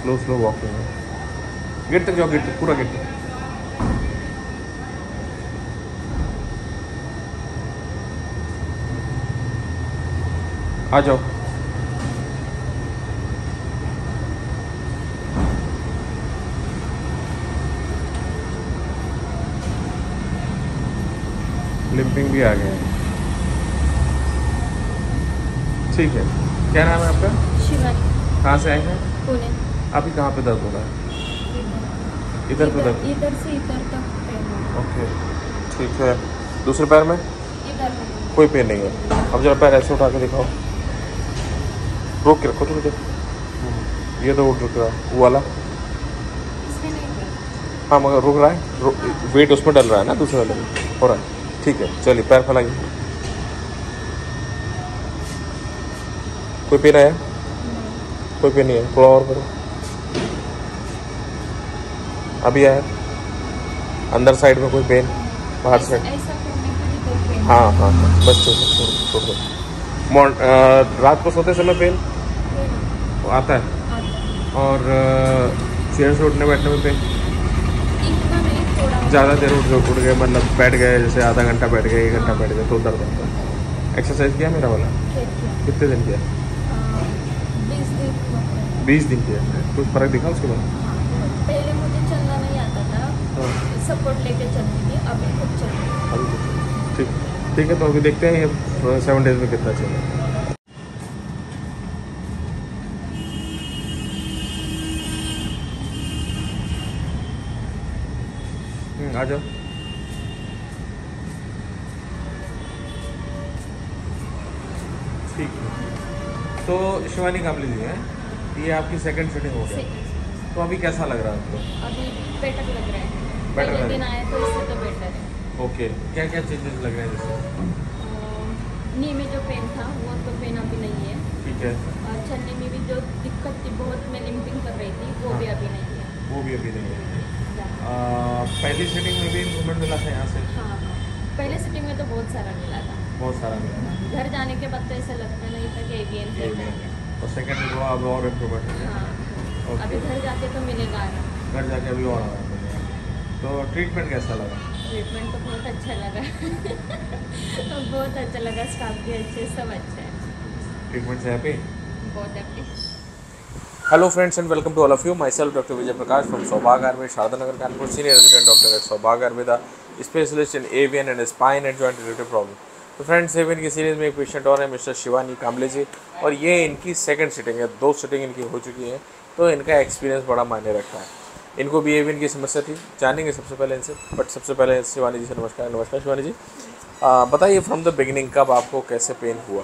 Slow slow walking है। Gate तक जाओ, गेट तक, पूरा गेट तक। आ जाओ। लिम्पिंग भी आ गया है। ठीक है, क्या नाम है आपका? शिवानी। कहाँ से आए हैं? पुणे। अभी कहाँ पे दर्द हो रहा है? इधर पे दर्द? इधर से इधर तक पेन है। ओके, ठीक है। दूसरे पैर में इधर कोई पेन नहीं है। अब जरा पैर ऐसे उठा के दिखाओ। रोक के रखो थोड़ी देर। ये तो उठ रुक रहा है, वो वाला। इसमें नहीं है। हाँ मगर रुक रहा है, वेट उसमें डल रहा है ना, दूसरे वाले में हो रहा है। ठीक है, चलिए पैर फैलाइए। कोई पेन आया? कोई पेन नहीं है, थोड़ा और करो। अभी आया? अंदर साइड में कोई पेन? बाहर साइड? ऐसा करने के लिए तो पेन। हाँ हाँ हाँ, बस छोड़ दो। रात को सोते समय पेन आता है? और चेयर से उठने बैठने में पेन? इतना नहीं, थोड़ा ज़्यादा देर उठ गए, मतलब बैठ गए, जैसे आधा घंटा बैठ गए, 1 घंटा बैठ गए तो दर्द होता है। एक्सरसाइज किया मेरा वाला? कितने दिन किया? 20 दिन। 20 दिन किया। कुछ फर्क दिखा उसके बाद? पहले मुझे चलना नहीं आता था, सपोर्ट लेके चलती थी, अभी खुद चलती हूँ। अभी कुछ ठीक ठीक है। तो अभी देखते हैं ये 7 डेज में कितना चलेगा। आ जाओ। ठीक है, तो शिवानी कामली जी है, ये आपकी सेकंड सिटिंग हो गया। तो अभी कैसा लग रहा है आपको? अभी बेटर लग रहा है। बेटर पहले लग दिन रहा आया तो इससे तो बेटर है। है? ओके, क्या क्या चेंजेस लग रहे हैं जैसे? नी में जो पेन था वो तो पेन अभी नहीं है। ठीक है, और चलने में भी जो दिक्कत थी, बहुत मैं लिम्पिंग कर रही थी, वो भी अभी नहीं है। वो भी अभी नहीं है। पहली सिटिंग में भी इम्प्रूवमेंट मिला था यहाँ से? हाँ, पहले सिटिंग में तो बहुत सारा मिला था। बहुत सारा मिला था। घर जाने के बाद तो ऐसा लगता नहीं था कि एवीएन ये है। भी है। और सेकंड में हुआ, अब और इम्प्रूवमेंट हो गया। हाँ, ओके, अभी घर जाके तो मिलेगा आराम। घर जाके अभी और आराम मिलेगा। तो ट्रीटमेंट कैसा लगा? ट्रीटमेंट तो बहुत अच्छा लगा। बहुत अच्छा लगा, स्टाफ भी अच्छे, सब अच्छा है। ट्रीटमेंट से हैप्पी? बहुत happy. Hello friends and welcome to all of you. Myself doctor Vijay Prakash from Saubhagya Ayurved, Sharda Nagar, Kanpur, senior resident doctor at Saubhagya Ayurveda, specialist in AVN and spine and joint related problem. तो फ्रेंड्स, एवियन की series में एक patient और है, mister Shivani कामले जी, और ये इनकी second sitting है। 2 सिटिंग इनकी हो चुकी हैं, तो इनका एक्सपीरियंस बड़ा मायने रखता है। इनको भी एवियन की समस्या थी, जानेंगे सबसे पहले इनसे। बट सबसे पहले शिवानी जी से नमस्कार। नमस्कार शिवानी जी, बताइए फ्रॉम द बिगिनिंग कब आपको कैसे पेन हुआ?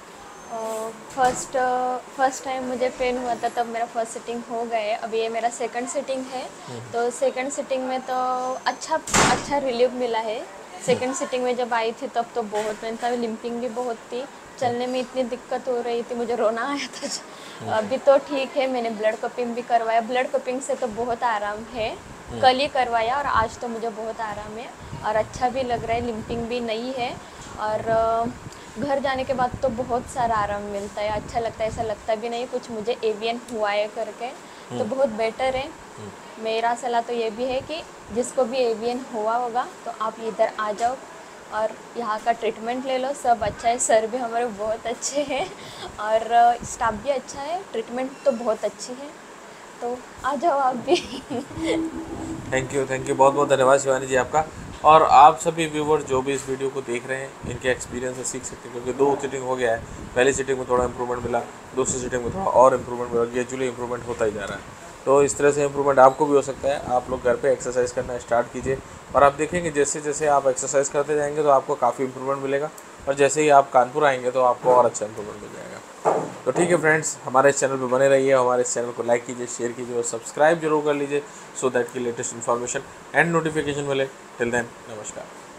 फर्स्ट टाइम मुझे पेन हुआ था तब मेरा फर्स्ट सिटिंग हो गए। अभी ये मेरा सेकंड सिटिंग है। तो सेकंड सिटिंग में तो अच्छा रिलीफ मिला है। सेकंड सिटिंग में जब आई थी तब तो बहुत पेन था, लिम्पिंग भी बहुत थी, चलने में इतनी दिक्कत हो रही थी, मुझे रोना आया था। अभी तो ठीक है, मैंने ब्लड कपिंग भी करवाया। ब्लड कपिंग से तो बहुत आराम है। कल ही करवाया और आज तो मुझे बहुत आराम है और अच्छा भी लग रहा है, लिम्पिंग भी नहीं है। और घर जाने के बाद तो बहुत सारा आराम मिलता है, अच्छा लगता है, ऐसा लगता भी नहीं कुछ मुझे एवियन हुआ है करके। तो बहुत बेटर है। मेरा सलाह तो ये भी है कि जिसको भी एवियन हुआ होगा तो आप इधर आ जाओ और यहाँ का ट्रीटमेंट ले लो, सब अच्छा है। सर भी हमारे बहुत अच्छे हैं और स्टाफ भी अच्छा है, ट्रीटमेंट तो बहुत अच्छी है। तो आ जाओ आप भी। थैंक यू, बहुत बहुत धन्यवाद शिवानी जी आपका। और आप सभी व्यूवर्स जो भी इस वीडियो को देख रहे हैं, इनके एक्सपीरियंस से सीख सकते हैं, क्योंकि 2 सिटिंग हो गया है। पहली सिटिंग में थोड़ा इंप्रूवमेंट मिला, दूसरी सिटिंग में थोड़ा और इंप्रूवमेंट मिला, ग्रेजुअली इंप्रूवमेंट होता ही जा रहा है। तो इस तरह से इंप्रूवमेंट आपको भी हो सकता है। आप लोग घर पे एक्सरसाइज करना स्टार्ट कीजिए और आप देखेंगे जैसे जैसे आप एक्सरसाइज करते जाएंगे तो आपको काफ़ी इंप्रूवमेंट मिलेगा, और जैसे ही आप कानपुर आएंगे तो आपको और अच्छा इंप्रूवमेंट मिल जाएगा। तो ठीक है फ्रेंड्स, हमारे इस चैनल पर बने रहिए, हमारे इस चैनल को लाइक कीजिए, शेयर कीजिए और सब्सक्राइब जरूर कर लीजिए, सो दैट की लेटेस्ट इन्फॉर्मेशन एंड नोटिफिकेशन मिले। टिल देन, नमस्कार।